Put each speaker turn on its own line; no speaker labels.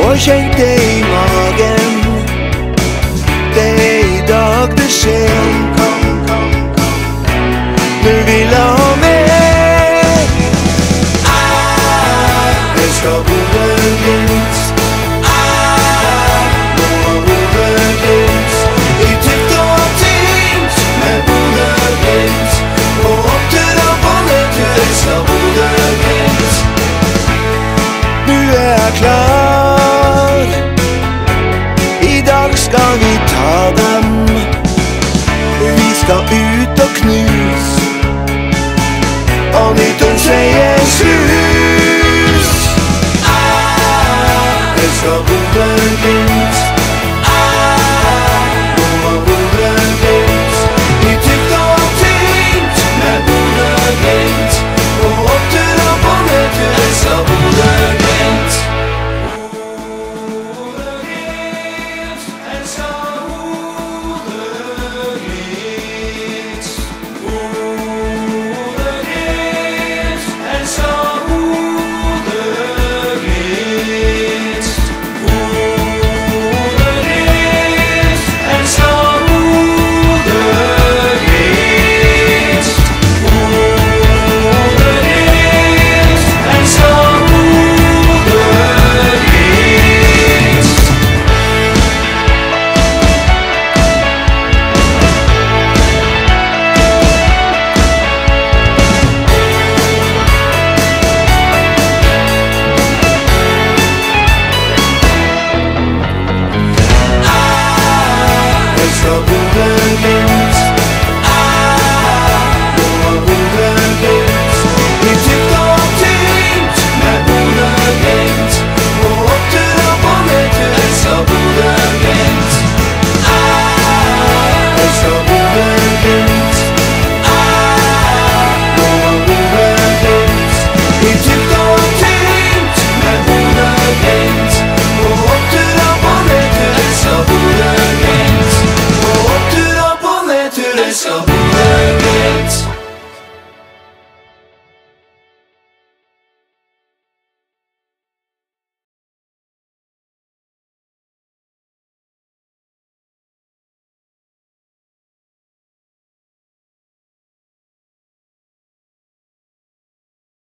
og kjente i magen. Det I dag det skjer. Nu vil jeg ha mer. Jeg skal Bodø Glimt. Nå har Bodø Glimt. I tykt og tynt med Bodø Glimt. På opptur og bonnetur jeg skal Bodø Glimt. Nu jeg klar. I dag skal vi ta dem. Vi skal ut og knus. Og nyttårs seiershus. Jeg skal Bodø Glimt.